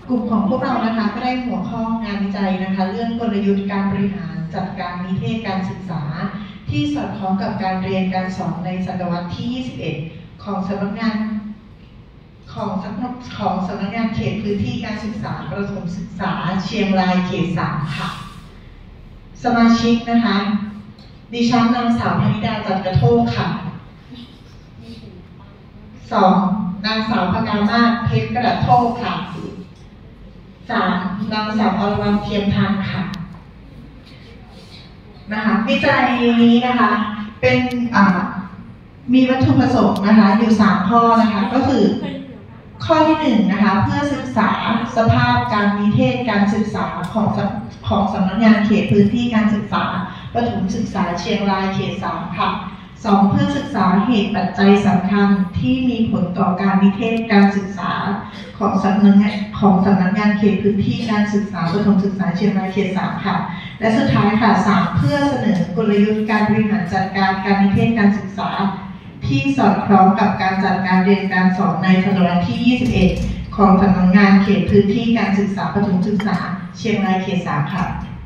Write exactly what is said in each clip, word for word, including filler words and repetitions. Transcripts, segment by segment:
กลุ่มของพวกเรานะคะก็ได้หัวข้องานวิจัยนะคะเรื่องกลยุทธ์การบริหารจัดการนิเทศการศึกษาที่สอดคล้องกับการเรียนการสอนในศตวรรษที่ยี่สิบเอ็ดของสำนักงานของสำนักของสำนักงานเขตพื้นที่การศึกษาประถมศึกษาเชียงรายเขตสามค่ะสมาชิกนะคะดิฉันนางสาวพนิดาจัดกระโทกค่ะสองนางสาวพกามาศเพชรกระโทกค่ะสามนางสาวอรวรรณเทียมทันค่ะนะคะวิจัยนี้นะคะเป็นมีวัตถุประสงค์นะคะอยู่สามข้อนะคะก็คือข้อที่หนึ่งนะคะเพื่อศึกษาสภาพการนิเทศการศึกษาของของสำนักงานเขตพื้นที่การศึกษาประถมศึกษาเชียงรายเขตสามค่ะสองเพื่อศึกษาเหตุปัจจัยสำคัญที่มีผลต่อการนิเทศการศึกษาของสำนักงานของสำนักงานเขตพื้นที่การศึกษาประถมศึกษาเชียงรายเขตสามค่ะและสุดท้ายค่ะสามเพื่อเสนอกลยุทธ์การบริหารจัดการการนิเทศการศึกษาที่สอดคล้องกับการจัดการเรียนการสอนในศตวรรษที่ยี่สิบเอ็ดของสำนักงานเขตพื้นที่การศึกษาประถมศึกษาเชียงรายเขตสามค่ะ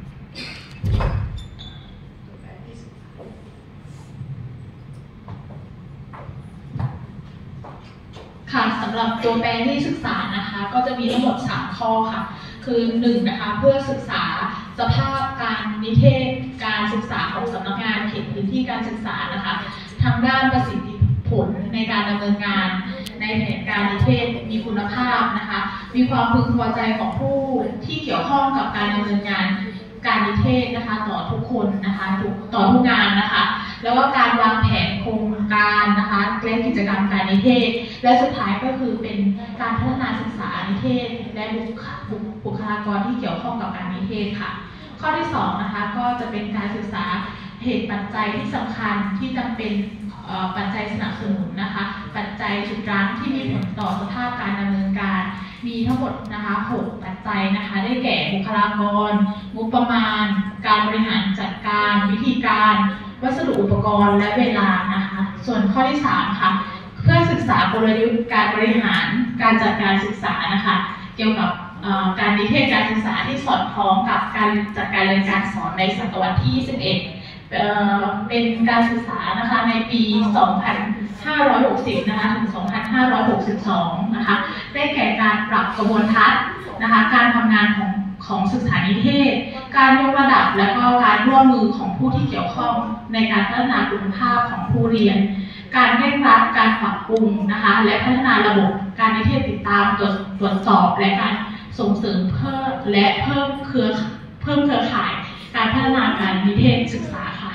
ค่ะสำหรับตัวแปลที่ศึกษานะคะก็จะมีทั้งหมดสามข้อค่ะคือหนึ่งนะคะเพื่อศึกษาสภาพการนิเทศการศึกษาของสำนักงานเขตพื้นที่การศึกษานะคะทางด้านประสิทธิผลในการดำเนินงานในแผนการนิเทศมีคุณภาพนะคะมีความพึงพอใจของผู้ที่เกี่ยวข้องกับการดำเนินงานการนิเทศนะคะต่อทุกคนนะคะต่อทุกงานนะคะแล้วก็การวางแผนโครงการนะคะและกิจกรรมการนิเทศและสุดท้ายก็คือเป็นการพัฒนาศึกษานิเทศและบุคลากรที่เกี่ยวข้องกับการนิเทศค่ะข้อที่สองนะคะก็จะเป็นการศึกษาเหตุปัจจัยที่สำคัญที่จำเป็นปัจจัยสนับสนุนนะคะปัจจัยฉุดรั้งที่มีผลต่อสภาพการดำเนินการมีทั้งหมดนะคะหกปัจจัยนะคะได้แก่บุคลากรงบประมาณการบริหารจัดการวิธีการวัสดุอุปกรณ์และเวลานะคะส่วนข้อที่สามค่ะเพื่อศึกษากลยุทธ์การบริหารการจัดการศึกษานะคะเกี่ยวกับการนิเทศการศึกษาที่สอดคล้องกับการจัดการเรียนการสอนในศตวรรษที่ยี่สิบเอ็ดเป็นการศึกษานะคะในปี สองพันห้าร้อยหกสิบ นะคะถึง สองพันห้าร้อยหกสิบสอง นะคะได้แก่การปรับกระบวนทัศน์นะคะการทำงานของของศึกษานิเทศการยกระดับและก็การร่วมมือของผู้ที่เกี่ยวข้องในการพัฒนาคุณภาพของผู้เรียนการเร่งรัดการปรับปรุงนะคะและพัฒนาระบบการนิเทศติดตามตรวจตรวจสอบและการส่งเสริมเพิ่มและเพิ่มเครือเพิ่มเครือข่ายการพัฒนาการนิเทศศึกษาค่ะ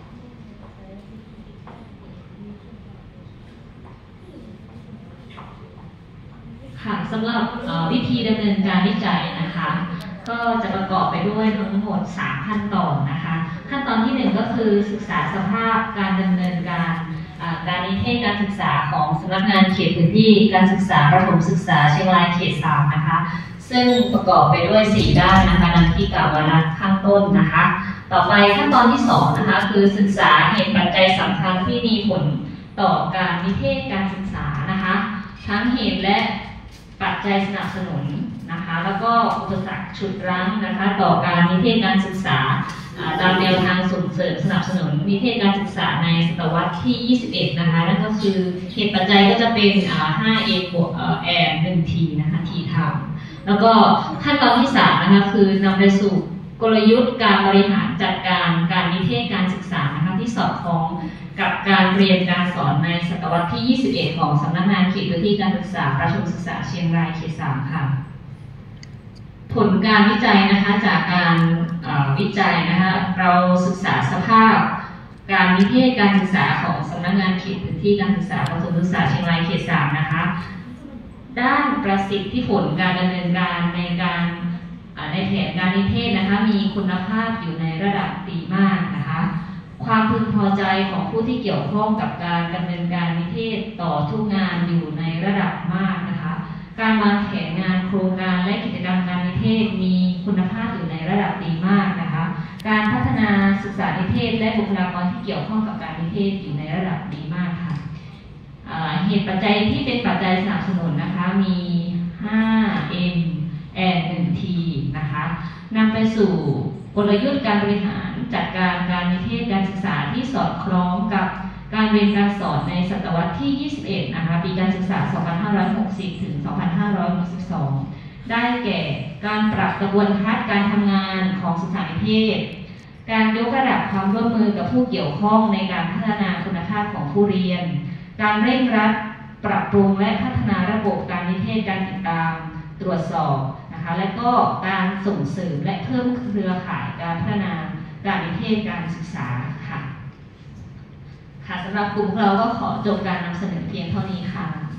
ค่ะสำหรับวิธีดำเนินการวิจัยนะคะก็จะประกอบไปด้วยทั้งหมดสามขั้นตอนนะคะขั้นตอนที่หนึ่งก็คือศึกษาสภาพการดำเนินการการนิเทศการศึกษาของสำนักงานเขตพื้นที่การศึกษาประถมศึกษาเชียงรายเขตสามนะคะซึ่งประกอบไปด้วยสี่ด้านนะคะดังที่กล่าวไว้ข้างต้นนะคะต่อไปขั้นตอนที่สองนะคะคือศึกษาเหตุปัจจัยสำคัญที่มีผลต่อการนิเทศการศึกษานะคะทั้งเหตุและปัจจัยสนับสนุนนะคะแล้วก็อุปสรรคฉุดรั้งนะคะต่อการนิเทศการศึกษาตามแนวทางส่งเสริมสนับสนุนนิเทศการศึกษาในศตวรรษที่ยี่สิบเอ็ดนะคะนั่นก็คือเหตุปัจจัยก็จะเป็น ห้า เอ บวก แอม หนึ่ง ที นะคะ ทีทำแล้วก็ขั้นตอนที่สามนะคะคือนำไปสู่กลยุทธ์การบริหารจัดการการนิเทศการศึกษานะคะที่สอดคล้องกับการเรียนการสอนในศตวรรษที่ยี่สิบเอ็ดของสำนักงานเขตพื้นที่การศึกษาประถมศึกษาเชียงรายเขตสามค่ะผลการวิจัยนะคะจากการวิจัยนะคะเราศึกษาสภาพการนิเทศการศึกษาของสำนักงานเขตพื้นที่การศึกษาประถมศึกษาเชียงรายเขตสามนะคะด้านประสิทธิผลการดำเนินการในการในแผนการนิเทศนะคะมีคุณภาพอยู่ในระดับดีมากนะคะความพึงพอใจของผู้ที่เกี่ยวข้องกับการดำเนินการนิเทศต่อทุกงานอยู่ในระดับมากนะคะการวางแผนงานโครงการและกิจกรรมการนิเทศมีคุณภาพอยู่ในระดับดีมากนะคะการพัฒนาศึกษานิเทศและบุคลากรที่เกี่ยวข้องกับการนิเทศอยู่ในระดับดีมากค่ะเหตุปัจจัยที่เป็นปัจจัยสนับสนุนนะคะมี ห้า เอ็ม แอนำไปสู่กลยุทธ์การบริหารจัดการการนิเทศการศึกษาที่สอดคล้องกับการเรียนการสอนในศตวรรษที่ ยี่สิบเอ็ด นะคะปีการศึกษา สองพันห้าร้อยหกสิบ ถึง สองพันห้าร้อยหกสิบสอง ได้แก่การปรับกระบวนทัศน์การทำงานของศึกษานิเทศการยกระดับความร่วมมือกับผู้เกี่ยวข้องในการพัฒนาคุณภาพของผู้เรียนการเร่งรัดปรับปรุงและพัฒนาระบบการนิเทศการติดตามตรวจสอบนะคะและก็การส่งเสริมและเพิ่มเครือข่ายการพัฒนาการนิเทศการศึกษาค่ะค่ะสำหรับกลุ่มเราก็ขอจบการนำเสนอเพียงเท่านี้ค่ะ